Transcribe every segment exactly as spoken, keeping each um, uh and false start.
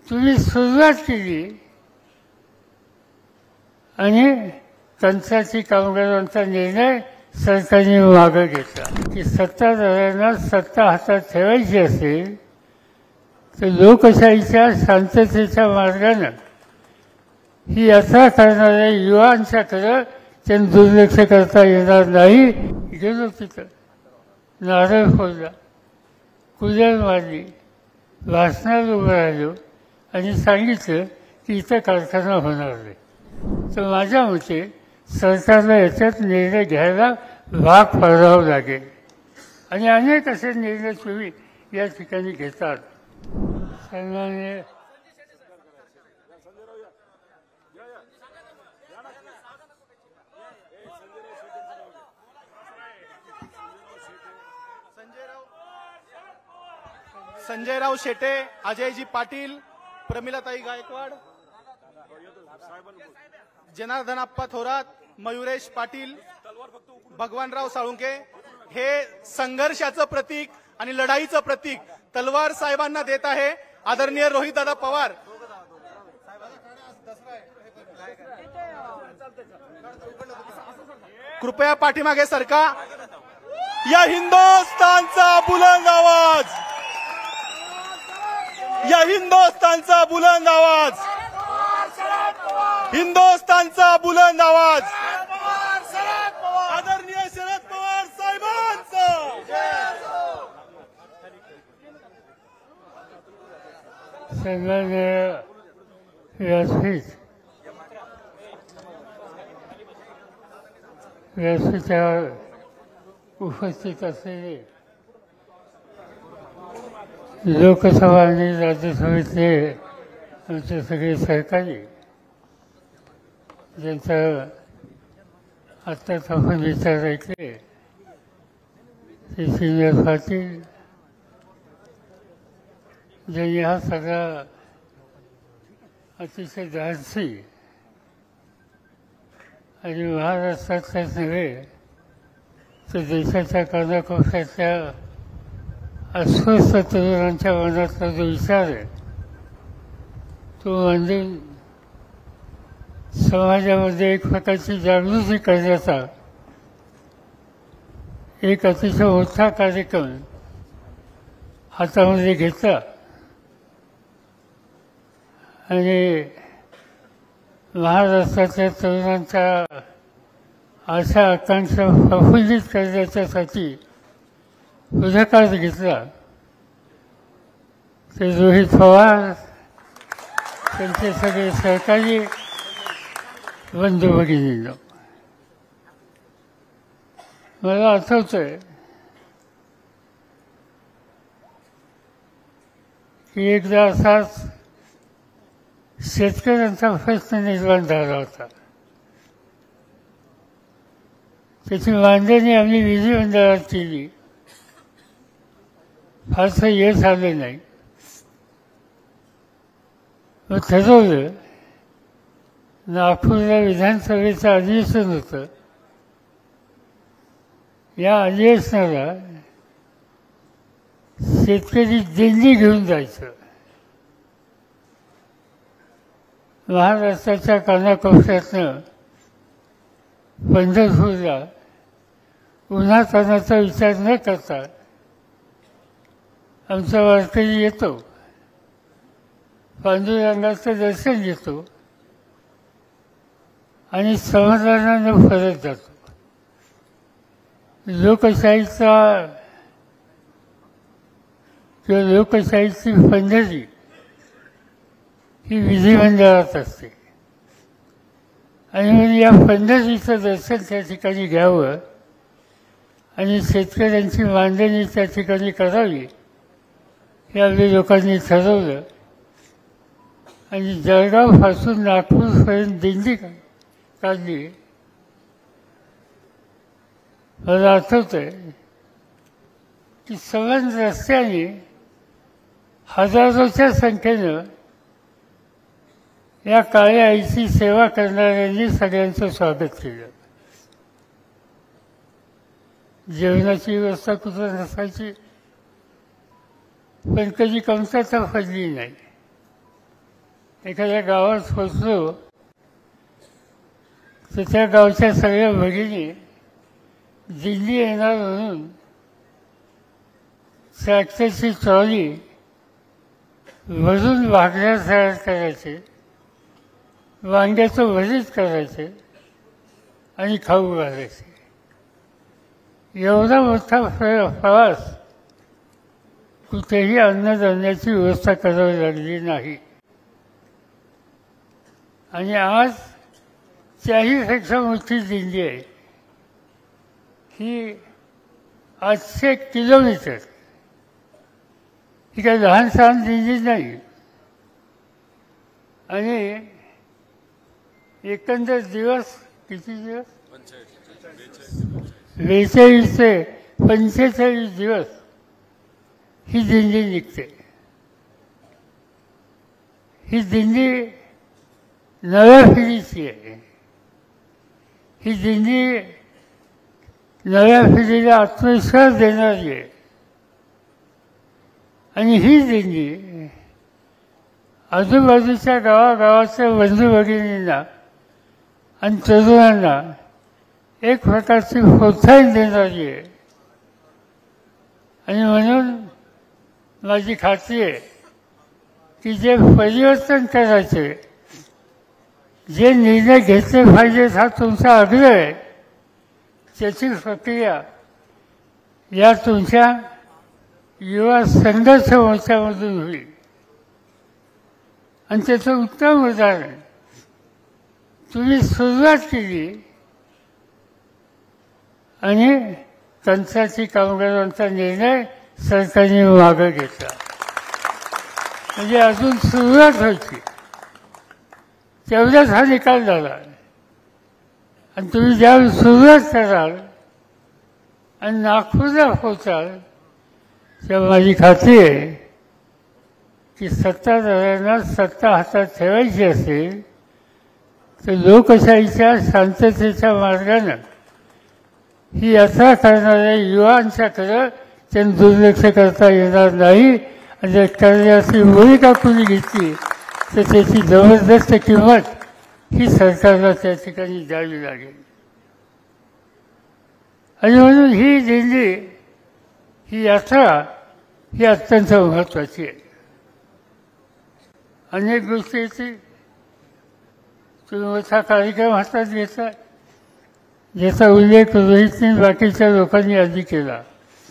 तुम्ही सुरुवात केली आणि कंत्राटी कामगारांचा निर्णय सरकारने मागे घेतला की सत्ताधाऱ्यांना सत्ता हातात ठेवायची असेल तर लोकशाहीच्या शांततेच्या मार्गाने ही यात्रा करणाऱ्या युवांच्याकडे त्यांनी दुर्लक्ष करता येणार नाही. गेलो तिथं, नारळ फोडला, कुदळ मारली, भाषणाला उभं राहिलो आणि सांगितलं की इथं कारखाना होणार नाही. तर माझ्या मते सरकारला याच्यात निर्णय घ्यायला भाग पाडावं लागेल आणि अनेक असे निर्णय तुम्ही या ठिकाणी घेतात. सन्माननीय संजयराव शेटे, अजयजी पाटील, प्रमिलाताई गायकवाड, जनार्दनप्पा थोरात, मयुरेश पाटील, भगवानराव साळुंके हे संघर्षाचं प्रतीक आणि लढाईचं प्रतीक तलवार साहेबांना देत आहे. आदरणीय रोहितदादा पवार कृपया पाठीमागे सरका. या हिंदुस्थानचा बुलंद आवाज, या हिंदुस्थानचा बुलंद आवाज, हिंदुस्थानचा बुलंद आवाज आदरणीय शरद पवार साहेबांचा. सन्माननीय व्यासपीठ व्यासपीठावर उपस्थित असलेले लोकसभा आणि राज्यसभेतले आमचे सगळे सहकारी, ज्यांचा आत्ताच आपण विचार ऐकले, ते सिनियर पाटील, ज्यांनी हा सगळा अतिशय धाडसी आणि महाराष्ट्रातल्याच नव्हे तर देशाच्या कानाकोपऱ्यातल्या अस्वस्थ तरुणांच्या मनातला जो विचार आहे तो मांडून समाजामध्ये एक प्रकारची जागृती करण्याचा एक अतिशय मोठा कार्यक्रम हातामध्ये घेतला आणि महाराष्ट्रातल्या तरुणांच्या आशा आकांक्षा प्रफुल्लित करण्याच्यासाठी पुढाकार घेतला. ते रोहित पवार, त्यांचे सगळे सहकारी बंधू भगिनींनो, मला आठवतंय की एकदा असाच शेतकऱ्यांचा प्रश्न निर्माण झाला होता. त्याची मांडणी आम्ही विधिमंडळात केली, फारसं यश आलं नाही. मग ठरवलं, नागपूरला विधानसभेचं अधिवेशन होतं, या अधिवेशनाला शेतकरी दिल्ली घेऊन जायचं. महाराष्ट्राच्या कानाकोपऱ्यातनं पंढरपूरला उन्हातान्हाचा विचार न करता आमचा वारकरी येतो, पांडुरंगाचं दर्शन घेतो आणि समाधानानं परत जातो. लोकशाहीचा किंवा लोकशाहीची पंढरी ही विधिमंडळात असते आणि म्हणून या पंढरीचं दर्शन त्या ठिकाणी घ्यावं आणि शेतकऱ्यांची मांडणी त्या ठिकाणी करावी हे आपल्या लोकांनी ठरवलं आणि जळगावपासून नागपूरपर्यंत दिंडी काढली. मला आठवतंय की सगळ्या रस्त्याने हजारोच्या संख्येनं या काळ्या आईची सेवा करणाऱ्यांनी सगळ्यांचं स्वागत केलं. जेवणाची व्यवस्था कुठं नसायची, पण कधी कमतरता पडली नाही. एखाद्या गावात पोचलो तर त्या गावच्या सगळ्या भगिनी दिल्ली येणार म्हणून ट्रॅक्टरची ट्रॉली भरून भाकऱ्या तयार करायचे, वांग्याचं भरीत करायचे आणि खाऊ घालायचे. एवढा मोठा प्रवास कुठेही अन्नधान्याची व्यवस्था करावी लागली नाही. आणि आज त्याहीपेक्षा मोठी दिंडी आहे. ही आठशे किलोमीटर, ही काही लहान सहान दिंडी नाही. आणि एकंदर दिवस किती दिवस बेचाळीस ते पंचेचाळीस दिवस ही दिंडी निघते. ही दिंडी नव्या पिढीची आहे. ही दिंडी नव्या पिढीला आत्मविश्वास देणारी आहे. आणि ही दिंडी आजूबाजूच्या गावागावाच्या बंधू भगिनींना आणि तरुणांना एक प्रकारची प्रोत्साहन देणारी आहे. आणि म्हणून माझी खात्री आहे की जे परिवर्तन करायचे, जे निर्णय घेतले पाहिजेत हा तुमचा आग्रह आहे, त्याची प्रक्रिया या तुमच्या युवा संघर्ष मोर्चामधून होईल. आणि त्याचं उत्तम उदाहरण तुम्ही सुरुवात केली आणि कंत्राटी कामगारांचा निर्णय सरकारने मागं घेतला. म्हणजे अजून सुरुवात व्हायची तेवढ्याच हा निकाल झाला. आणि तुम्ही ज्यावेळी सुरुवात कराल आणि नागपूरला पोहोचाल तेव्हा माझी खात्री आहे की सत्ताधाऱ्यांना सत्ता हातात ठेवायची असेल तर लोकशाहीच्या शांततेच्या मार्गानं ही यात्रा करणाऱ्या युवांच्याकडं त्यांनी दुर्लक्ष करता येणार नाही. आणि जर करण्याची भूमिका कुणी घेतली तर त्याची जबरदस्त किंमत ही सरकारला त्या ठिकाणी द्यावी लागेल. आणि म्हणून ही दिंडी, ही यात्रा ही अत्यंत महत्त्वाची आहे. अनेक गोष्टीची तुम्ही मोठा कार्यक्रम हातात घेतला ज्याचा उल्लेख रोहितने बाकीच्या लोकांनी आधी केला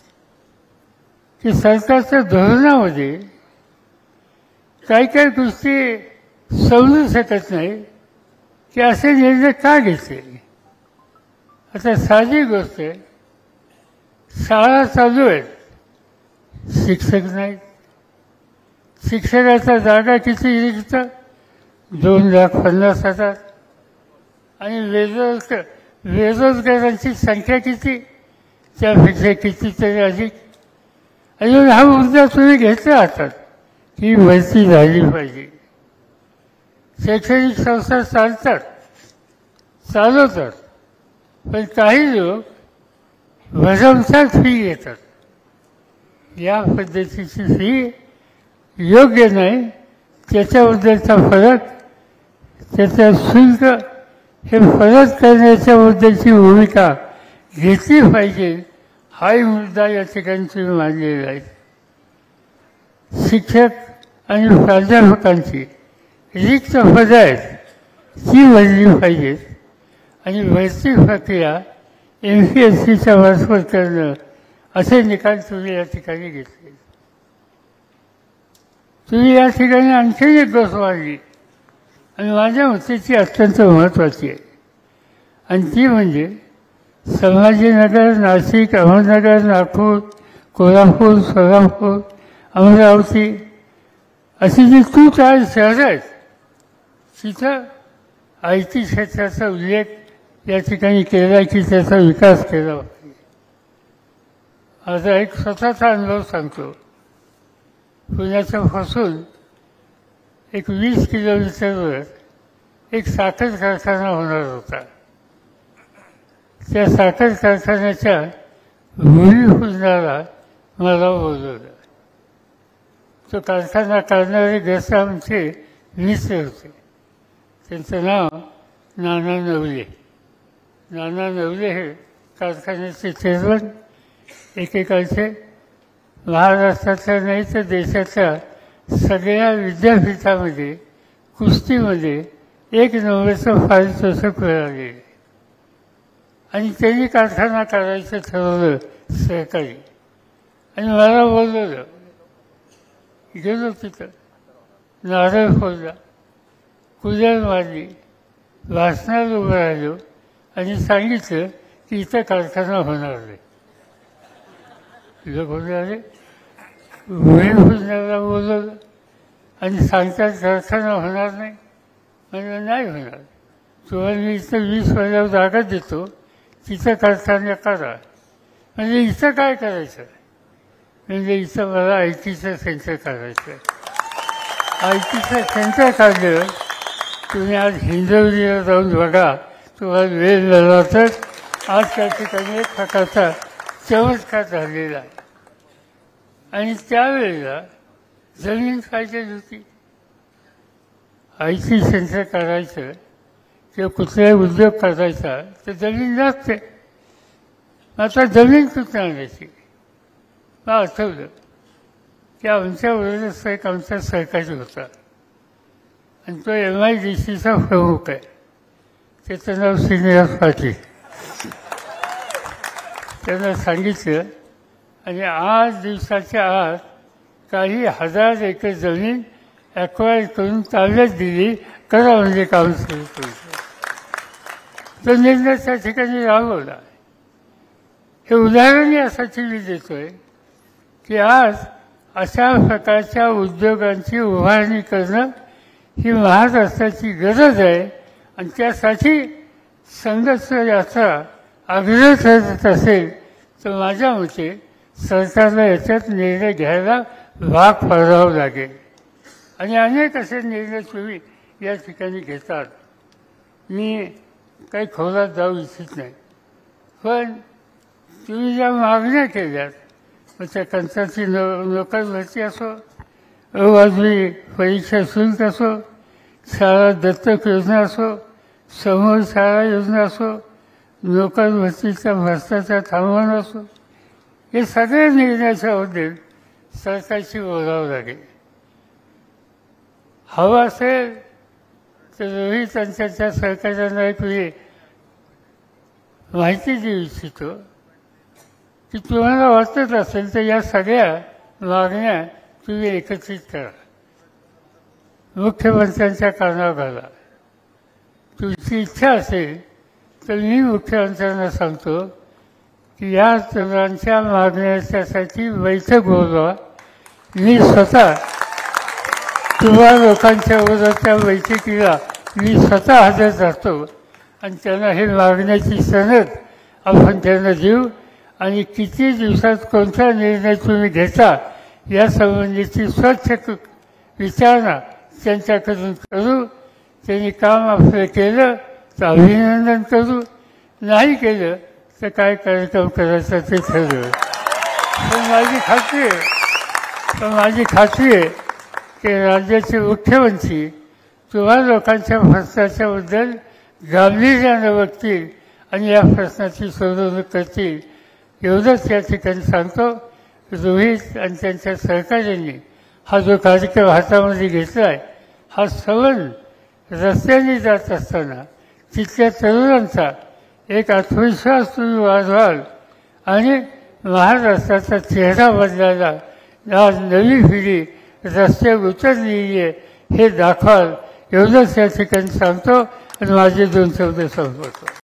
की सरकारच्या धोरणामध्ये काही काही गोष्टी समजू शकत नाही की असे निर्णय का घेतले. आता साधी गोष्ट आहे, शाळा चालू आहेत, शिक्षक नाहीत. शिक्षकाच्या जागा किती रिक्त? दोन लाख पन्नास हजार. आणि बेरोजगार बेरोजगारांची संख्या किती? त्यापेक्षा कितीतरी अधिक. अजून हा मुद्दा तुम्ही घेतला हातात ही भरती झाली पाहिजे. शैक्षणिक संस्था चालतात, चालवतात, पण काही लोक भरमसाठ फी घेतात. या पद्धतीची फी योग्य नाही. त्याच्याबद्दलचा फरक, त्याचा शुल्क हे फरक करण्याच्याबद्दलची भूमिका घेतली पाहिजे हाही मुद्दा या ठिकाणी तुम्ही मांडलेला आहे. शिक्षक आणि प्राध्यापकांची रिक्त पदं आहेत ती भरली पाहिजेत. आणि भरती प्रक्रिया एम पी एस सीच्या मार्फत करणं असे निकाल तुम्ही या ठिकाणी घेतले. तुम्ही या ठिकाणी आणखी एक गोष्ट मांडली आणि माझ्या मते ती अत्यंत महत्त्वाची आहे. आणि ती म्हणजे संभाजीनगर, नाशिक, अहमदनगर, नागपूर, कोल्हापूर, सोलापूर, अमरावती अशी जी तू चार शहरं आहेत तिथं आय टी क्षेत्राचा उल्लेख या ठिकाणी केला की त्याचा विकास केला पाहिजे. आता एक स्वतःचा अनुभव सांगतो. पुण्याच्या पासून एक वीस किलोमीटरवर एक साखर कारखाना होणार होता. त्या साखर कारखान्याच्या भूमिपूजनाला मला बोलवलं. तो कारखाना काढणारे ग्रस्त आमचे मिनिस्टर होते. त्यांचं नाव नाना नवले. नाना नवले हे कारखान्याचे चेअरमन एकेकाळचे. महाराष्ट्राच्या नाही तर देशाच्या सगळ्या विद्यापीठामध्ये कुस्तीमध्ये एक नंबरचं पारितोषिक मिळाले. आणि त्यांनी कारखाना करायचं ठरवलं सहकारी. आणि मला बोलवलं. गेलो तिथं. नारळ फोडला, कुदळ मारली, भाषणात उभं राहिलो आणि सांगितलं की इथं कारखाना होणार नाही. लोक होणारे वेळ पुण्याला बोलवलं आणि सांगतात कारखाना होणार नाही. म्हणजे नाही होणार. तुम्हाला मी इथं वीस वर्षावर जागा देतो, तिथं कारखाना करा. म्हणजे इथं काय करायचं? म्हणजे इथं मला आय टीचं सेंटर काढायचं. आय टीचं सेंटर काढलं. तुम्ही आज हिंजवडीला जाऊन बघा, तुम्हाला वेळ झाला तर आज त्या ठिकाणी एक प्रकारचा चमत्कार झालेला आहे. आणि त्यावेळेला जमीन पाहिजे होती. आय टी सेंटर काढायचं किंवा कुठलाही उद्योग करायचा तर जमीन लागते. आता जमीन कुठं आणायची? मला आठवलं की आमच्याबरोबरच एक आमचा सहकारी होता आणि तो एम आय डी सीचा प्रमुख आहे. त्याचं नाव श्रीनिवास पाटील. त्यांना सांगितलं आणि आठ दिवसाच्या आत काही हजार एकर जमीन ॲक्वायर करून ताब्यात दिली. करा म्हणजे काम सुरू करू. तो निर्णय त्या ठिकाणी राबवला. हे उदाहरण यासाठी मी देतोय की आज अशा प्रकारच्या उद्योगांची उभारणी करणं ही महाराष्ट्राची गरज आहे. आणि त्यासाठी संघर्ष याचा आग्रह करत असेल तर माझ्या मते सरकारला याच्यात निर्णय घ्यायला भाग पाडावं लागेल. आणि अनेक असे निर्णय तुम्ही या ठिकाणी घेतात. मी काही खोलात जाऊ इच्छित नाही. पण तुम्ही ज्या मागण्या केल्यात, मग त्या कंत्राटी नो नोकर भरती असो, अवाजवी परीक्षा शुल्क असो, शाळा दत्तक योजना असो, समूह शाळा योजना असो, नोकर भरतीचा भ्रष्टाचार थांबवणं असो, हे सगळे निर्णयाच्याबद्दल सरकारशी बोलावं लागेल. हवं असेल तर रोहित त्यांच्या सहकार्यांना एक वेळी माहिती देऊ इच्छितो की तुम्हाला वाटत असेल तर या सगळ्या मागण्या तुम्ही एकत्रित करा, मुख्यमंत्र्यांच्या कानावर घाला. तुमची इच्छा असेल तर मी मुख्यमंत्र्यांना सांगतो की या तरुणांच्या मागण्यासाठी बैठक बोलवा. मी स्वतः तुम्हा लोकांच्या विरोधाच्या बैठकीला मी स्वतः हजर राहतो आणि त्यांना हे मागण्याची सनद आपण त्यांना देऊ. आणि किती दिवसात कोणता निर्णय तुम्ही घेता यासंबंधीची स्वच्छ विचारणा त्यांच्याकडून करू. त्यांनी काम आपलं केलं तर अभिनंदन करू, नाही केलं तर काय कार्यक्रम करायचा ते ठरवू. पण माझी खात्री आहे पण माझी खात्री आहे की राज्याचे मुख्यमंत्री तुम्हा लोकांच्या प्रश्नाच्याबद्दल गांभीर्यानं बघतील आणि या प्रश्नाची सोडवणूक करतील. एवढंच या ठिकाणी सांगतो. रोहित आणि त्यांच्या सहकार्यांनी हा जो कार्यक्रम हातामध्ये घेतला आहे, हा सवन रस्त्याने जात असताना तिथल्या तरुणांचा एक आत्मविश्वास तुम्ही वाढवाल आणि महाराष्ट्राचा चेहरा बदलायला आज नवी पिढी रस्त्यावर उतरलेली आहे हे दाखवाल. एवढंच या ठिकाणी सांगतो आणि माझे दोन शब्द संपवतो.